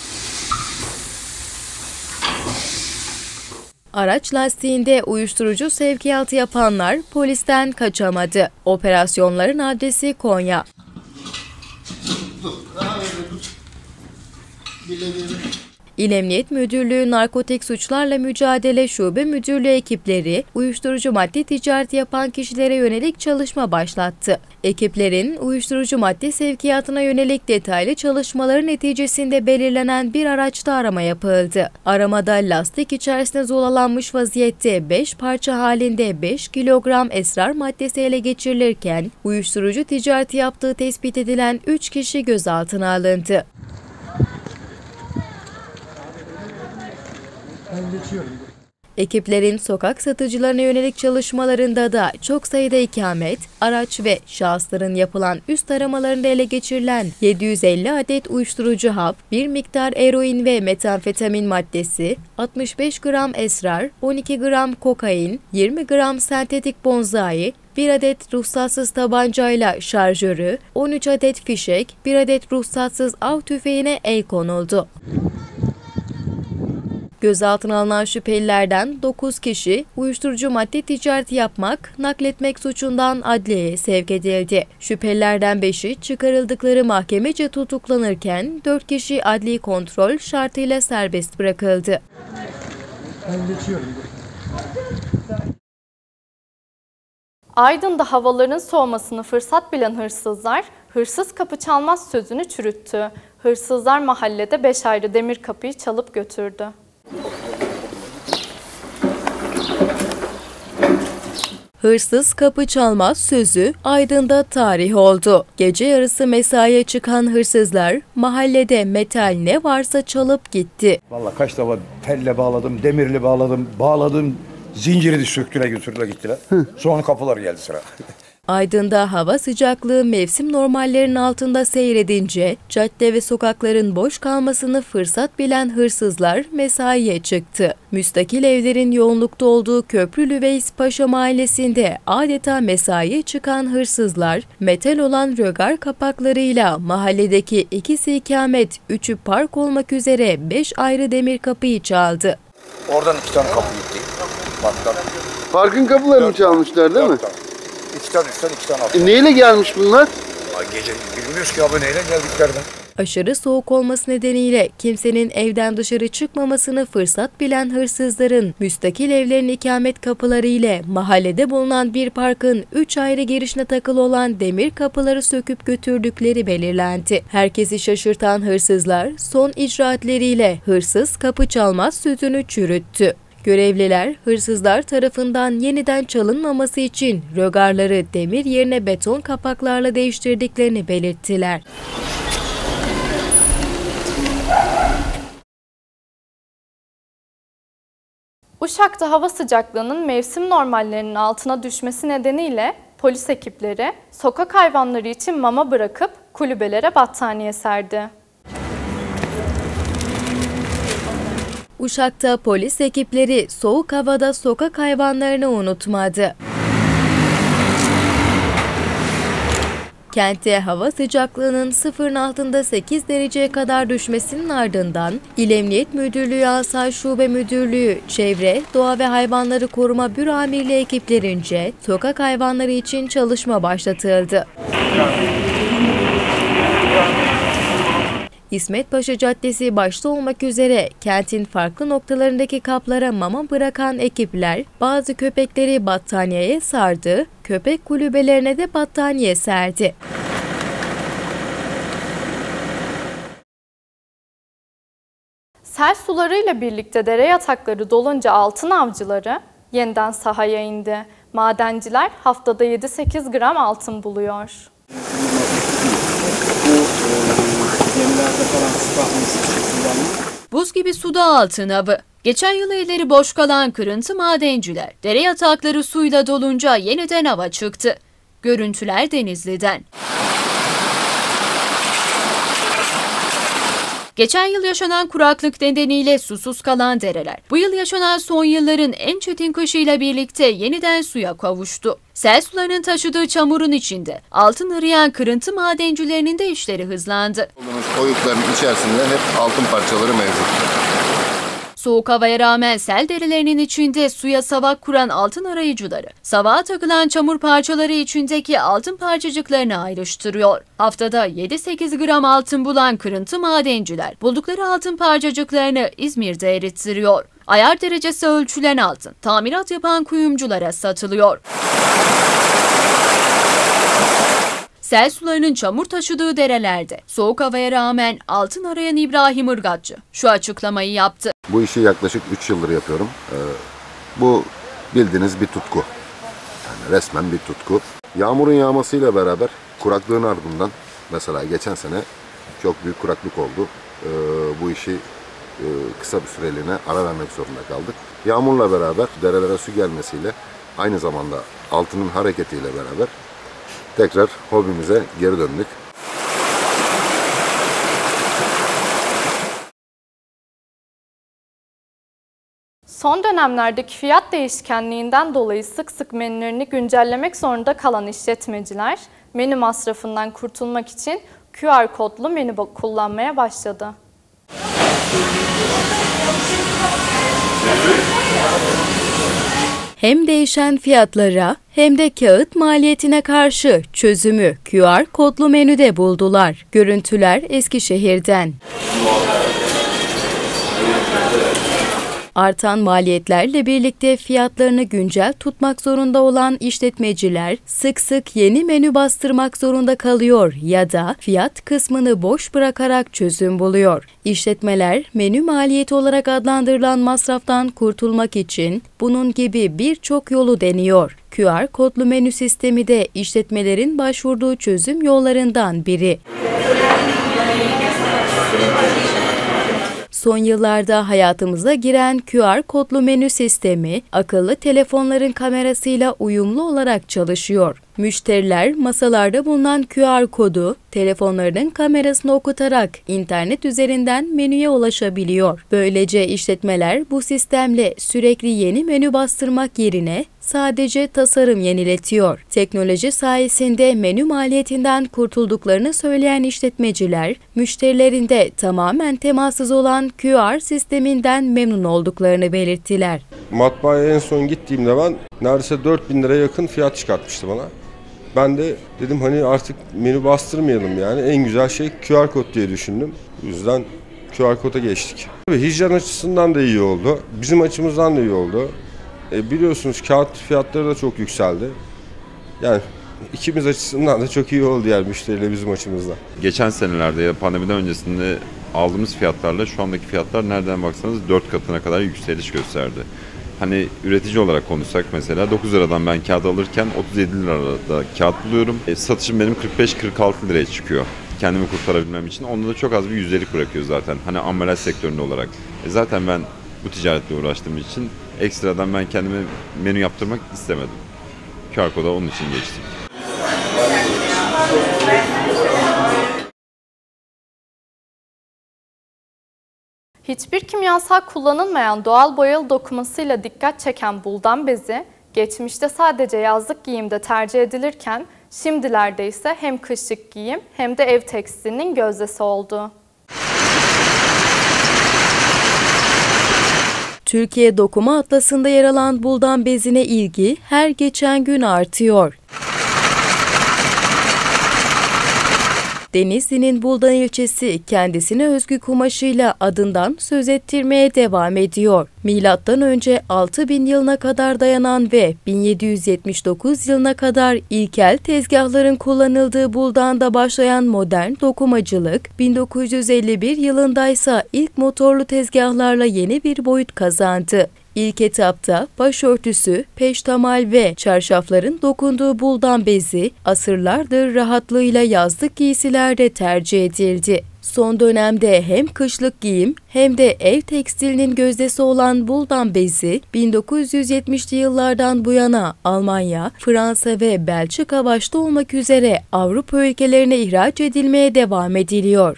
Araç lastiğinde uyuşturucu sevkiyatı yapanlar polisten kaçamadı. Operasyonların adresi Konya. İl Emniyet Müdürlüğü Narkotik Suçlarla Mücadele Şube Müdürlüğü ekipleri uyuşturucu madde ticareti yapan kişilere yönelik çalışma başlattı. Ekiplerin uyuşturucu madde sevkiyatına yönelik detaylı çalışmaların neticesinde belirlenen bir araçta arama yapıldı. Aramada lastik içerisinde zolalanmış vaziyette 5 parça halinde 5 kilogram esrar maddesi ele geçirilirken uyuşturucu ticareti yaptığı tespit edilen 3 kişi gözaltına alındı. Ekiplerin sokak satıcılarına yönelik çalışmalarında da çok sayıda ikamet, araç ve şahısların yapılan üst aramalarında ele geçirilen 750 adet uyuşturucu hap, bir miktar eroin ve metamfetamin maddesi, 65 gram esrar, 12 gram kokain, 20 gram sentetik bonzai, 1 adet ruhsatsız tabancayla şarjörü, 13 adet fişek, 1 adet ruhsatsız av tüfeğine el konuldu. Gözaltına alınan şüphelilerden 9 kişi uyuşturucu madde ticareti yapmak, nakletmek suçundan adliyeye sevk edildi. Şüphelilerden 5'i çıkarıldıkları mahkemece tutuklanırken 4 kişi adli kontrol şartıyla serbest bırakıldı. Aydın'da havaların soğumasını fırsat bilen hırsızlar, hırsız kapı çalmaz sözünü çürüttü. Hırsızlar mahallede 5 ayrı demir kapıyı çalıp götürdü. Hırsız kapı çalmaz sözü Aydın'da tarih oldu. Gece yarısı mesaiye çıkan hırsızlar mahallede metal ne varsa çalıp gitti. Vallahi kaç defa telle bağladım, demirli bağladım, zinciri de söktüler götürdüler gittiler. Sonra kapılar geldi sıra. Aydın'da hava sıcaklığı mevsim normallerinin altında seyredince cadde ve sokakların boş kalmasını fırsat bilen hırsızlar mesaiye çıktı. Müstakil evlerin yoğunlukta olduğu Köprülü Veys Paşa mahallesinde adeta mesaiye çıkan hırsızlar metal olan rögar kapaklarıyla mahalledeki 2'si ikamet, 3'ü park olmak üzere 5 ayrı demir kapıyı çaldı. Oradan 2 tane kapı gitti. Parkın kapılarını çalmışlar değil mi? 2 tane üstten 2 tane alttan. Neyle gelmiş bunlar? Gece bilmiyoruz ki abi neyle geldiklerden. Aşırı soğuk olması nedeniyle kimsenin evden dışarı çıkmamasını fırsat bilen hırsızların müstakil evlerin ikamet kapıları ile mahallede bulunan bir parkın 3 ayrı girişine takılı olan demir kapıları söküp götürdükleri belirlendi. Herkesi şaşırtan hırsızlar son icraatleriyle hırsız kapı çalmaz sözünü çürüttü. Görevliler, hırsızlar tarafından yeniden çalınmaması için rögarları demir yerine beton kapaklarla değiştirdiklerini belirttiler. Uşak'ta hava sıcaklığının mevsim normallerinin altına düşmesi nedeniyle polis ekipleri sokak hayvanları için mama bırakıp kulübelere battaniye serdi. Uşak'ta polis ekipleri soğuk havada sokak hayvanlarını unutmadı. Kentte hava sıcaklığının sıfırın altında 8 dereceye kadar düşmesinin ardından İl Emniyet Müdürlüğü Asayiş Şube Müdürlüğü, Çevre, Doğa ve Hayvanları Koruma Büro Amirliği ekiplerince sokak hayvanları için çalışma başlatıldı. İsmet Paşa Caddesi başta olmak üzere kentin farklı noktalarındaki kaplara mama bırakan ekipler bazı köpekleri battaniyeye sardı, köpek kulübelerine de battaniye serdi. Sel sularıyla birlikte dere yatakları dolunca altın avcıları yeniden sahaya indi. Madenciler haftada 7-8 gram altın buluyor. Buz gibi suda altın avı. Geçen yıl elleri boş kalan kırıntı madenciler dere yatakları suyla dolunca yeniden ava çıktı. Görüntüler Denizli'den. Geçen yıl yaşanan kuraklık nedeniyle susuz kalan dereler, bu yıl yaşanan son yılların en çetin kışıyla birlikte yeniden suya kavuştu. Sel sularının taşıdığı çamurun içinde altın arayan kırıntı madencilerinin de işleri hızlandı. Oyukların içerisinde hep altın parçaları mevcut. Soğuk havaya rağmen sel derelerinin içinde suya savak kuran altın arayıcıları, savağa takılan çamur parçaları içindeki altın parçacıklarını ayrıştırıyor. Haftada 7-8 gram altın bulan kırıntı madenciler, buldukları altın parçacıklarını İzmir'de erittiriyor. Ayar derecesi ölçülen altın, tamirat yapan kuyumculara satılıyor. Sel sularının çamur taşıdığı derelerde soğuk havaya rağmen altın arayan İbrahim Irgatçı şu açıklamayı yaptı. Bu işi yaklaşık 3 yıldır yapıyorum. Bu bildiğiniz bir tutku. Yani resmen bir tutku. Yağmurun yağmasıyla beraber kuraklığın ardından mesela geçen sene çok büyük kuraklık oldu. Bu işi kısa bir süreliğine ara vermek zorunda kaldık. Yağmurla beraber derelere su gelmesiyle aynı zamanda altının hareketiyle beraber tekrar hobimize geri döndük. Son dönemlerdeki fiyat değişkenliğinden dolayı sık sık menülerini güncellemek zorunda kalan işletmeciler, menü masrafından kurtulmak için QR kodlu menü kullanmaya başladı. Hem değişen fiyatlara hem de kağıt maliyetine karşı çözümü QR kodlu menüde buldular. Görüntüler Eskişehir'den. Artan maliyetlerle birlikte fiyatlarını güncel tutmak zorunda olan işletmeciler sık sık yeni menü bastırmak zorunda kalıyor ya da fiyat kısmını boş bırakarak çözüm buluyor. İşletmeler menü maliyeti olarak adlandırılan masraftan kurtulmak için bunun gibi birçok yolu deniyor. QR kodlu menü sistemi de işletmelerin başvurduğu çözüm yollarından biri. Son yıllarda hayatımıza giren QR kodlu menü sistemi, akıllı telefonların kamerasıyla uyumlu olarak çalışıyor. Müşteriler masalarda bulunan QR kodu telefonlarının kamerasına okutarak internet üzerinden menüye ulaşabiliyor. Böylece işletmeler bu sistemle sürekli yeni menü bastırmak yerine sadece tasarım yeniletiyor. Teknoloji sayesinde menü maliyetinden kurtulduklarını söyleyen işletmeciler, müşterilerinde tamamen temassız olan QR sisteminden memnun olduklarını belirttiler. Matbaaya en son gittiğimde ben neredeyse 4.000 liraya yakın fiyat çıkartmıştı bana. Ben de dedim hani artık menü bastırmayalım yani en güzel şey QR kod diye düşündüm. O yüzden QR koda geçtik. Hijyen açısından da iyi oldu. Bizim açımızdan da iyi oldu. Biliyorsunuz kağıt fiyatları da çok yükseldi. Yani ikimiz açısından da çok iyi oldu yani müşteriyle bizim açımızdan. Geçen senelerde ya pandemiden öncesinde aldığımız fiyatlarla şu andaki fiyatlar nereden baksanız 4 katına kadar yükseliş gösterdi. Hani üretici olarak konuşsak mesela 9 liradan ben kağıt alırken 37 lirada kağıt buluyorum. Satışım benim 45-46 liraya çıkıyor. Kendimi kurtarabilmem için. Onda da çok az bir yüzdelik bırakıyor zaten. Hani ambalaj sektöründe olarak. Zaten ben bu ticaretle uğraştığım için ekstradan ben kendime menü yaptırmak istemedim. QR koda onun için geçtik. Hiçbir kimyasal kullanılmayan doğal boyalı dokumasıyla dikkat çeken buldan bezi, Geçmişte sadece yazlık giyimde tercih edilirken şimdilerde ise hem kışlık giyim hem de ev tekstilinin gözdesi oldu. Türkiye Dokuma Atlası'nda yer alan buldan bezine ilgi her geçen gün artıyor. Denizli'nin Buldan ilçesi kendisine özgü kumaşıyla adından söz ettirmeye devam ediyor. Milattan önce 6000 yılına kadar dayanan ve 1779 yılına kadar ilkel tezgahların kullanıldığı Buldan'da başlayan modern dokumacılık, 1951 yılındaysa ilk motorlu tezgahlarla yeni bir boyut kazandı. İlk etapta başörtüsü, peştemal ve çarşafların dokunduğu buldan bezi asırlardır rahatlığıyla yazlık giysilerde tercih edildi. Son dönemde hem kışlık giyim hem de ev tekstilinin gözdesi olan buldan bezi 1970'li yıllardan bu yana Almanya, Fransa ve Belçika başta olmak üzere Avrupa ülkelerine ihraç edilmeye devam ediliyor.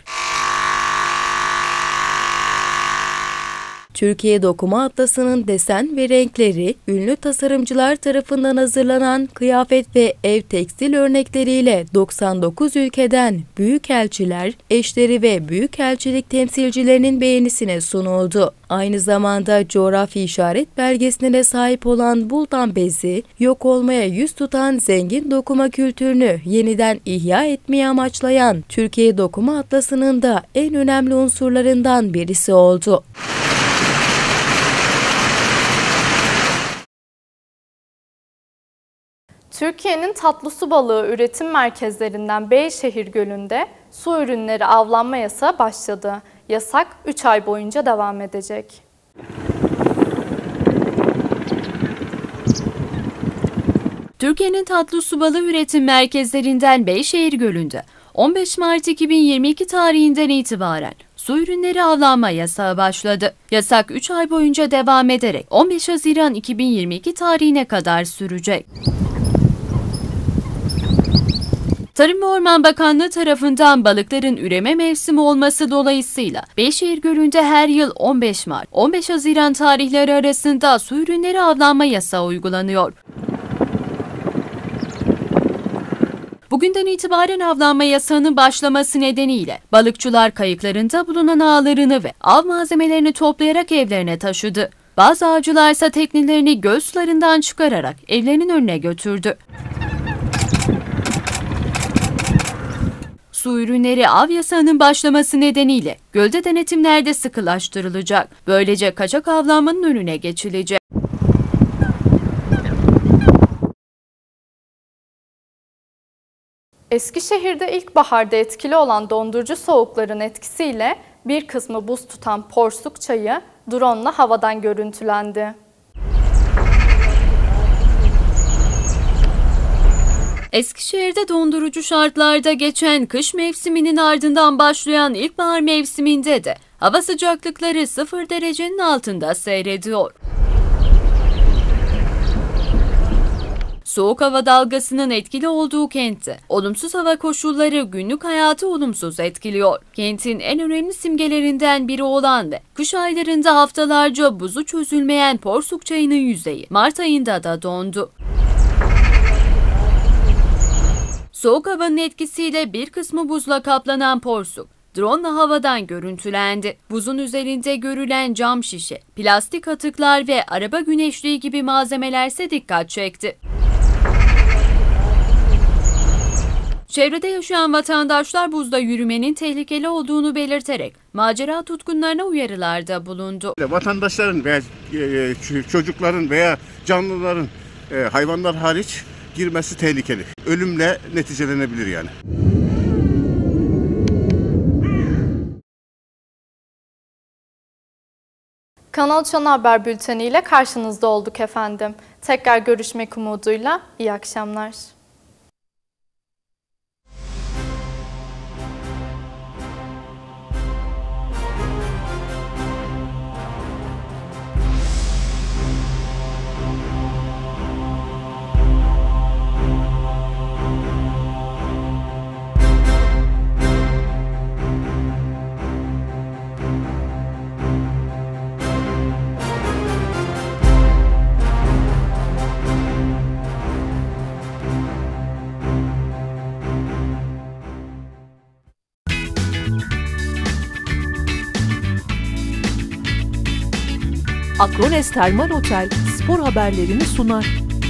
Türkiye Dokuma Atlası'nın desen ve renkleri, ünlü tasarımcılar tarafından hazırlanan kıyafet ve ev tekstil örnekleriyle 99 ülkeden büyükelçiler, eşleri ve büyükelçilik temsilcilerinin beğenisine sunuldu. Aynı zamanda coğrafi işaret belgesine de sahip olan buldan bezi, yok olmaya yüz tutan zengin dokuma kültürünü yeniden ihya etmeyi amaçlayan Türkiye Dokuma Atlası'nın da en önemli unsurlarından birisi oldu. Türkiye'nin tatlı su balığı üretim merkezlerinden Beyşehir Gölü'nde su ürünleri avlanma yasağı başladı. Yasak 3 ay boyunca devam edecek. Türkiye'nin tatlı su balığı üretim merkezlerinden Beyşehir Gölü'nde 15 Mart 2022 tarihinden itibaren su ürünleri avlanma yasağı başladı. Yasak 3 ay boyunca devam ederek 15 Haziran 2022 tarihine kadar sürecek. Tarım ve Orman Bakanlığı tarafından balıkların üreme mevsimi olması dolayısıyla Beyşehir Gölü'nde her yıl 15 Mart, 15 Haziran tarihleri arasında su ürünleri avlanma yasağı uygulanıyor. Bugünden itibaren avlanma yasağının başlaması nedeniyle balıkçılar kayıklarında bulunan ağlarını ve av malzemelerini toplayarak evlerine taşıdı. Bazı avcılar ise teknelerini göl sularından çıkararak evlerinin önüne götürdü. Su ürünleri av yasağının başlaması nedeniyle gölde denetimler de sıkılaştırılacak. Böylece kaçak avlanmanın önüne geçilecek. Eskişehir'de ilkbaharda etkili olan dondurucu soğukların etkisiyle bir kısmı buz tutan Porsuk Çayı drone'la havadan görüntülendi. Eskişehir'de dondurucu şartlarda geçen kış mevsiminin ardından başlayan ilkbahar mevsiminde de hava sıcaklıkları 0 derecenin altında seyrediyor. Soğuk hava dalgasının etkili olduğu kentte olumsuz hava koşulları günlük hayatı olumsuz etkiliyor. Kentin en önemli simgelerinden biri olan ve kış aylarında haftalarca buzu çözülmeyen Porsuk Çayı'nın yüzeyi Mart ayında da dondu. Soğuk havanın etkisiyle bir kısmı buzla kaplanan Porsuk, drone'la havadan görüntülendi. Buzun üzerinde görülen cam şişe, plastik atıklar ve araba güneşliği gibi malzemelerse dikkat çekti. Çevrede yaşayan vatandaşlar buzda yürümenin tehlikeli olduğunu belirterek macera tutkunlarına uyarılarda bulundu. Vatandaşların veya çocukların veya canlıların hayvanlar hariç girmesi tehlikeli. Ölümle neticelenebilir yani. Kanal Çan Haber Bülteni ile karşınızda olduk efendim. Tekrar görüşmek umuduyla iyi akşamlar. Akrones Termal Otel spor haberlerini sunar.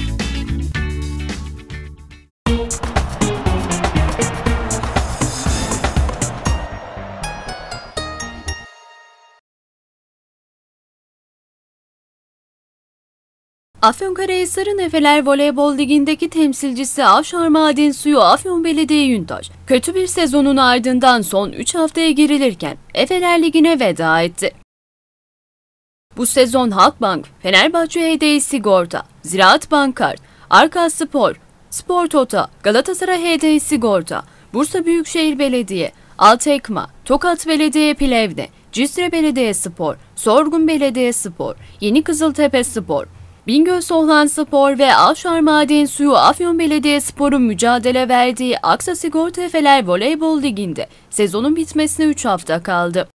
Afyonkarahisar'ın Efeler Voleybol Ligi'ndeki temsilcisi Avşar Maden Suyu Afyon Belediye Yuntaş, kötü bir sezonun ardından son 3 haftaya girilirken Efeler Ligi'ne veda etti. Bu sezon Halkbank, Fenerbahçe HD Sigorta, Ziraat Bankart, Arka Spor, Spor Tota, Galatasaray HD Sigorta, Bursa Büyükşehir Belediye, Altekma, Tokat Belediye Plevne, Cisre Belediye Spor, Sorgun Belediye Spor, Yeni Kızıltepe Spor, Bingöl Soğlan Spor ve Avşar Maden Suyu Afyon Belediye Spor'un mücadele verdiği Aksa Sigorta Efeler Voleybol Ligi'nde sezonun bitmesine 3 hafta kaldı.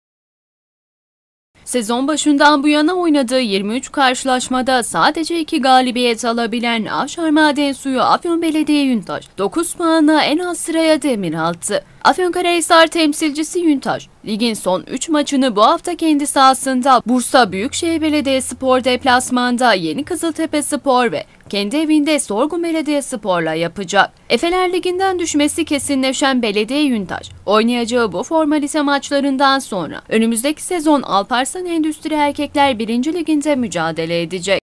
Sezon başından bu yana oynadığı 23 karşılaşmada sadece 2 galibiyet alabilen Avşar Maden Suyu Afyon Belediye Yuntaş 9 puanla en alt sıraya demir attı. Afyonkarahisar temsilcisi Yuntaş, ligin son 3 maçını bu hafta kendi sahasında Bursa Büyükşehir Belediyespor deplasmanda Yeni Kızıltepe Spor ve kendi evinde Sorgun Belediyespor'la yapacak. Efeler Ligi'nden düşmesi kesinleşen Belediye Yuntaş, oynayacağı bu formalite maçlarından sonra önümüzdeki sezon Alparslan Endüstri Erkekler 1. Ligi'nde mücadele edecek.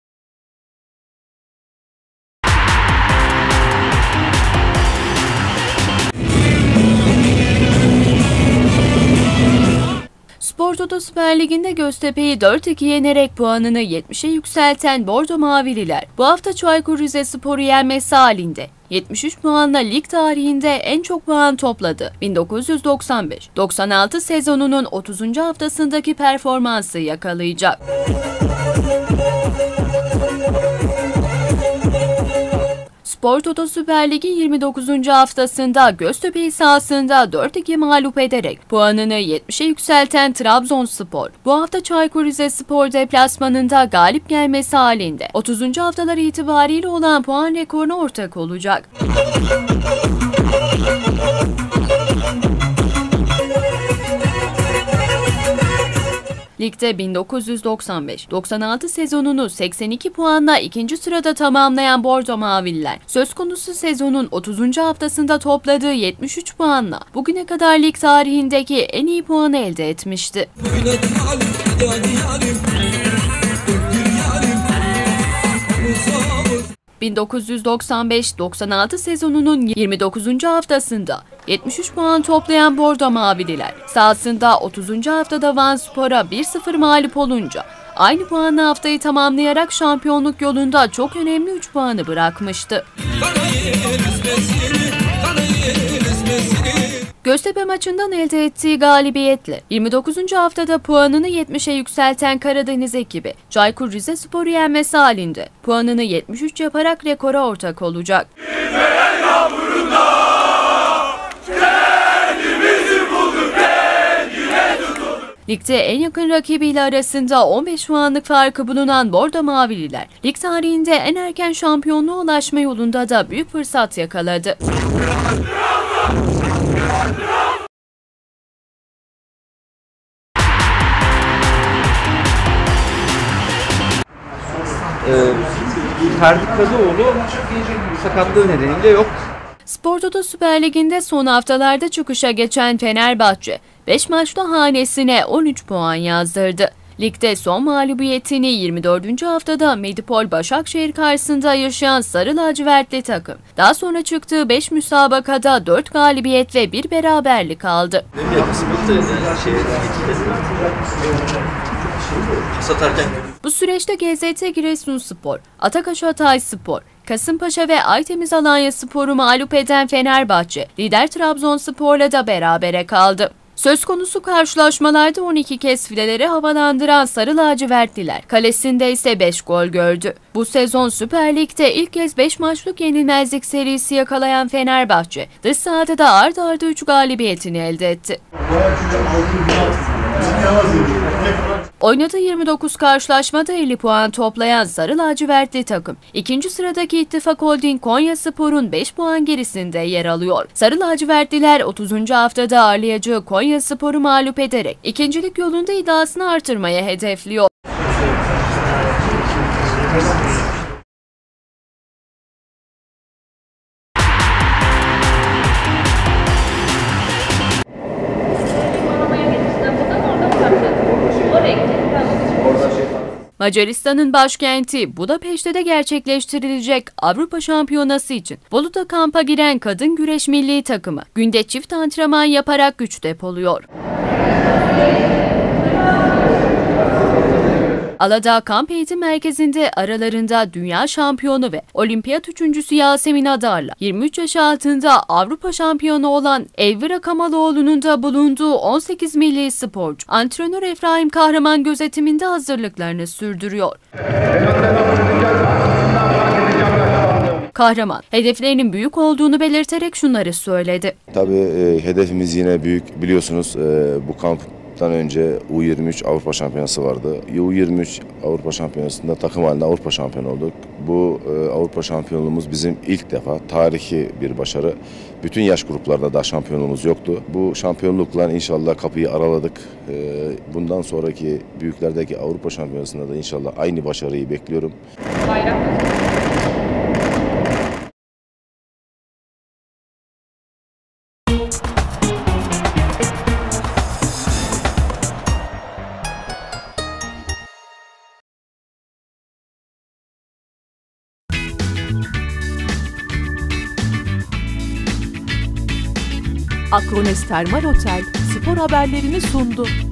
Spor Toto Süper Ligi'nde Göztepe'yi 4-2 yenerek puanını 70'e yükselten Bordo Mavililer bu hafta Çaykur Rizespor'u yenmesi halinde 73 puanla lig tarihinde en çok puan topladı. 1995-96 sezonunun 30. haftasındaki performansı yakalayacak. Spor Toto Süper Lig'in 29. haftasında Göztepe'yi sahasında 4-2 mağlup ederek puanını 70'e yükselten Trabzonspor, bu hafta Çaykur Rizespor deplasmanında galip gelmesi halinde 30. haftalar itibariyle olan puan rekoruna ortak olacak. Ligde 1995-96 sezonunu 82 puanla 2. sırada tamamlayan Bordo Mavililer, söz konusu sezonun 30. haftasında topladığı 73 puanla bugüne kadar lig tarihindeki en iyi puanı elde etmişti. 1995-96 sezonunun 29. haftasında 73 puan toplayan Bordo Mavililer sahasında 30. haftada Vanspor'a 1-0 mağlup olunca aynı puanla haftayı tamamlayarak şampiyonluk yolunda çok önemli 3 puanı bırakmıştı. Göztepe maçından elde ettiği galibiyetle 29. haftada puanını 70'e yükselten Karadeniz ekibi Çaykur Rizespor'u yenmesi halinde puanını 73 yaparak rekora ortak olacak. Ligde en yakın rakibiyle arasında 15 puanlık farkı bulunan Bordo Mavililer, lig tarihinde en erken şampiyonluğa ulaşma yolunda da büyük fırsat yakaladı. Ferdi Kadıoğlu sakatlığı nedeniyle yok. Spor Toto Süper Ligi'nde son haftalarda çıkışa geçen Fenerbahçe 5 maçta hanesine 13 puan yazdırdı. Ligde son mağlubiyetini 24. haftada Medipol Başakşehir karşısında yaşayan Sarı Lacivertli takım, daha sonra çıktığı 5 müsabakada 4 galibiyet ve 1 beraberlik aldı. Bu süreçte GZT Giresunspor, Atakaş Hatayspor, Kasımpaşa ve Aytemiz Alanyaspor'u mağlup eden Fenerbahçe, lider Trabzonspor'la da berabere kaldı. Söz konusu karşılaşmalarda 12 kez fileleri havalandıran Sarı Lacivertliler, kalesinde ise 5 gol gördü. Bu sezon Süper Lig'de ilk kez 5 maçlık yenilmezlik serisi yakalayan Fenerbahçe, dış sahada da art arda 3 galibiyetini elde etti. Oynadığı 29 karşılaşmada 50 puan toplayan Sarı Lacivertli takım, ikinci sıradaki İttifak Holding Konyaspor'un 5 puan gerisinde yer alıyor. Sarı Lacivertliler 30. haftada ağırlayacağı Konyaspor'u mağlup ederek ikincilik yolunda iddiasını artırmaya hedefliyor. Macaristan'ın başkenti Budapeşte'de gerçekleştirilecek Avrupa Şampiyonası için Bolu'da kampa giren kadın güreş milli takımı günde çift antrenman yaparak güç depoluyor. Aladağ Kamp Eğitim Merkezi'nde aralarında dünya şampiyonu ve olimpiyat üçüncüsü Yasemin Adar'la 23 yaş altında Avrupa şampiyonu olan Elvira Kamaloğlu'nun da bulunduğu 18 milli sporcu antrenör Efraim Kahraman gözetiminde hazırlıklarını sürdürüyor. Kahraman, hedeflerinin büyük olduğunu belirterek şunları söyledi. Tabii hedefimiz yine büyük. Biliyorsunuz bu kamptan önce U23 Avrupa Şampiyonası vardı. U23 Avrupa Şampiyonası'nda takım halinde Avrupa şampiyonu olduk. Bu Avrupa şampiyonluğumuz bizim ilk defa tarihi bir başarı. Bütün yaş gruplarda da şampiyonluğumuz yoktu. Bu şampiyonlukla inşallah kapıyı araladık. Bundan sonraki büyüklerdeki Avrupa Şampiyonası'nda da inşallah aynı başarıyı bekliyorum. Akrones Termal Otel spor haberlerini sundu.